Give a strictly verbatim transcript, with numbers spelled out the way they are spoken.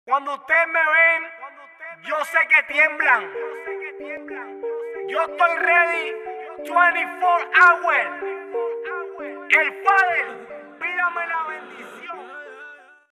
Cuando ustedes me ven, yo sé que tiemblan. Yo estoy ready veinticuatro hours. El Father, pídame la bendición.